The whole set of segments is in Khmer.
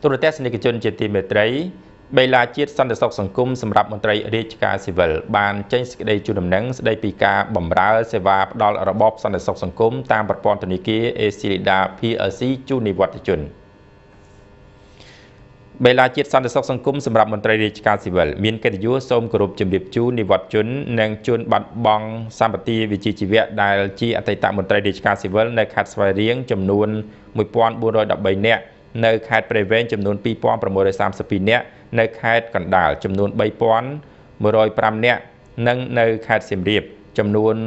ទូរទស្សនិកជនជាទីមេត្រីបេឡាជាតិសន្តិសុខសង្គមសម្រាប់មន្ត្រីរាជការស៊ីវិលបានចេញសេចក្តីជូនដំណឹងស្តីពីការបម្រើសេវាផ្ដល់របបសន្តិសុខសង្គមតាមប្រព័ន្ធធនាគារ ACILIDA PLC ជូននិវត្តជនបេឡាជាតិសន្តិសុខសង្គមសម្រាប់មន្ត្រីរាជការស៊ីវិលមានកិត្តិយសសូមគោរពជំរាបជូននិវត្តជននិងជនបាត់បង់សម្បត្តិវិជ្ជាជីវៈដែលជាអតីតមន្ត្រីរាជការស៊ីវិលនៅខេត្តស្វាយរៀងចំនួន 1413 នាក់នៅខេត្តព្រៃវែងចំនួន 2632 នាក់នៅខេត្តកណ្ដាលចំនួន 3105 នាក់និងនៅខេត្តសៀមរាបចំនួន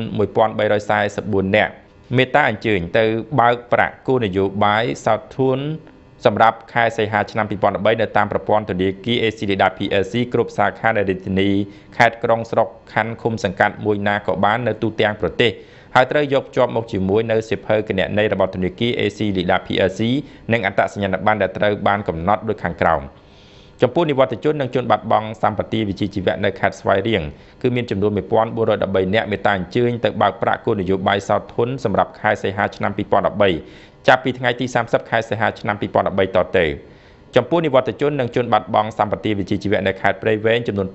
1344 នាក់មេត្តាអញ្ជើញទៅបើកប្រាក់គោលនយោបាយសោតធួនសម្រាប់ខែសីហាឆ្នាំ2013នៅតាមប្រព័ន្ធធនាគារ ACILIDA PLC គ្រប់សាខានៅរាជធានីខេត្តក្រុងស្រុកខណ្ឌឃុំសង្កាត់មួយណាក៏បាននៅទូទាំងប្រទេសហើយត្រូវយកជាប់មកជាមួយនៅសិភៅគណនេយ្យរបស់ធនាគារ ACILIDA PLC និងអត្តសញ្ញាណប័ណ្ណដែលត្រូវបានកំណត់ដូចខាងក្រោមចំពោះនិវត្តជននិងជនបាត់បង់សម្បត្តិវិជ្ជាជីវៈនៅខេត្តស្វាយរៀងគឺមានចំនួន 1413 នាក់មេត្តាអញ្ជើញទៅបើកប្រាក់គោលនយោបាយសោតធុនសម្រាប់ខែសីហាឆ្នាំ2013ចាប់ពីថ្ងៃទី30ខែសីហាឆ្នាំ2013តទៅចំពោះនិវត្តជននិងជនបាត់បង់សម្បត្តិវិជ្ជាជីវៈនៅខេត្តព្រៃវែងចំនួន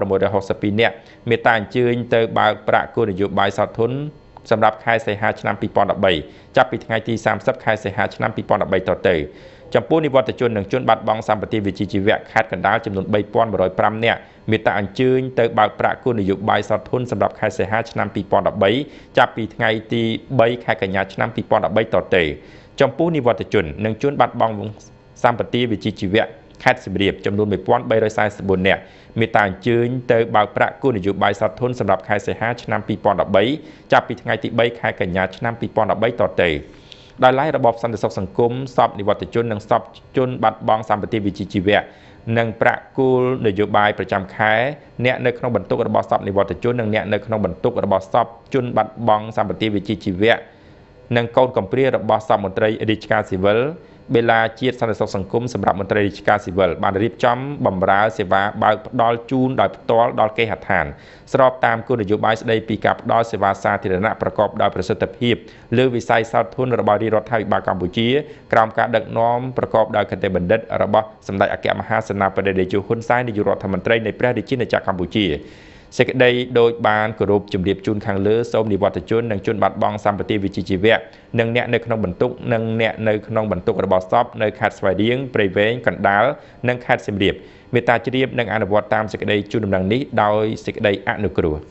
2662 នាក់មេត្តាអញ្ជើញទៅបើកប្រាក់គោលនយោបាយសោតធុនសម្រាប់ខែសីហាឆ្នាំ2013ចាប់ពីថ្ងៃទី30ខែសីហាឆ្នាំ2013តទៅចំពោះនិវត្តជននិងជនបាត់បង់សម្បត្តិវិជ្ជាជីវៈខេត្តកណ្ដាលចំនួន 3105 នាក់មេត្តាអញ្ជើញទៅបើកប្រាក់គោលនយោបាយសោតធុនសម្រាប់ខែសីហាឆ្នាំ2013ចាប់ពីថ្ងៃទី3ខែកញ្ញាឆ្នាំ2013តទៅចំពោះនិវត្តជននិងជនបាត់បង់សម្បត្តិវិជ្ជាជីវៈខេត្តសៀមរាបចំនួន 1344 នាក់មេត្តាអញ្ជើញទៅបើកប្រាក់គោលនយោបាយសោតធុនសម្រាប់ខែសីហាឆ្នាំ2013ចាប់ពីថ្ងៃទី3ខែកញ្ញាឆ្នាំ2013តទៅដោយឡែករបបសន្តិសុខសង្គមសពនិវត្តជននិងសពជនបាត់បង់សម្បត្តិវិជ្ជាជីវៈនិងប្រាក់គោលនយោបាយប្រចាំខែអ្នកនៅក្នុងបន្ទុករបស់សពនិវត្តជននិងអ្នកនៅក្នុងបន្ទុករបស់សពជនបាត់បង់សម្បត្តិវិជ្ជាជីវៈនិងកូនកំព្រារបស់សពមន្ត្រីរាជការស៊ីវិលបេឡាជាតិសន្តិសុខសង្គមសម្រាប់មន្ត្រីរាជការស៊ីវិលបានរៀបចំបម្រើសេវាបើកផ្ដល់ជូនដោយផ្ទាល់ដល់គេហដ្ឋានស្របតាមគោលនយោបាយស្ដីពីការផ្ដល់សេវាសាធារណៈប្រកបដោយប្រសិទ្ធភាពលើវិស័យសោតធុនរបស់រាជរដ្ឋាភិបាលកម្ពុជាក្រោមការដឹកនាំប្រកបដោយគតិបណ្ឌិតរបស់សម្ដេចអគ្គមហាសេនាបតីតេជោហ៊ុនសែននាយករដ្ឋមន្ត្រីនៃព្រះរាជាណាចក្រកម្ពុជាសេចក្តីដោយបានគោរពជំរាបជូនខាងលើសូមនិវត្តជននិងជនបាត់បង់សម្បត្តិវិជ្ជាជីវៈនិងអ្នកនៅក្នុងបន្ទុកនិងអ្នកនៅក្នុងបន្ទុករបស់សពនៅខេត្តស្វាយរៀងព្រៃវែងកណ្ដាលនិងខេត្តសៀមរាបមេត្តាជ្រាបនិងអនុវត្តតាមសេចក្តីជូនដំណឹងនេះដោយសេចក្តីអនុគ្រោះ